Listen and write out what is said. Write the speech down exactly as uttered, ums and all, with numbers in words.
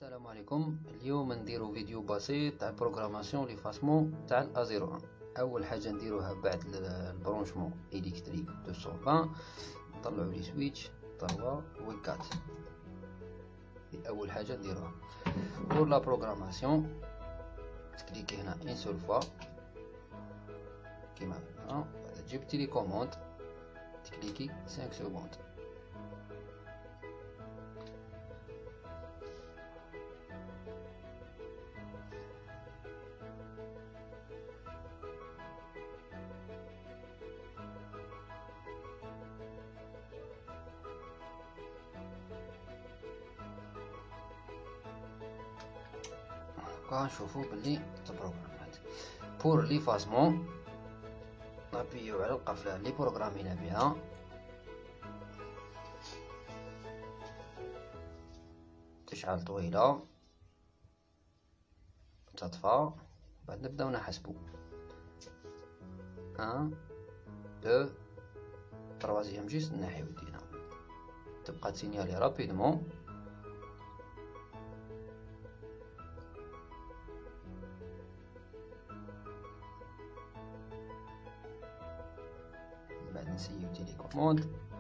السلام عليكم. اليوم نديرو فيديو بسيط تاع بروغراماسيون ليفاسمون تاع الأ صفر واحد. اول حاجه نديروها بعد البرونشمون الكتريك مئتين وعشرين نطلعو لي سويتش ثلاثة و أربعة. اول حاجه نديروها بور لا بروغراماسيون تكليكي هنا ان سول فوا كيما هنا، تجيب تيلي كوموند تكليكي خمسة سكوند. غنشوفو بلي تبروغرامات بور ليفاسمون. نابيو على القفله اللي بروغرامينا بها، تشعل طويله تطفى، بعد نبداو نحسبو واحد اثنين تروازيام جيست نحيو يدينا، تبقى تسينيالي رابيدمون. بعد نسيو تيلي كوموند